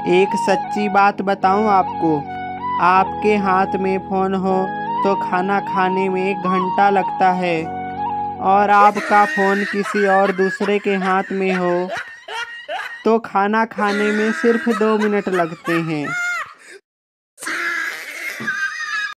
एक सच्ची बात बताऊं आपको, आपके हाथ में फ़ोन हो तो खाना खाने में 1 घंटा लगता है और आपका फ़ोन किसी और दूसरे के हाथ में हो तो खाना खाने में सिर्फ 2 मिनट लगते हैं।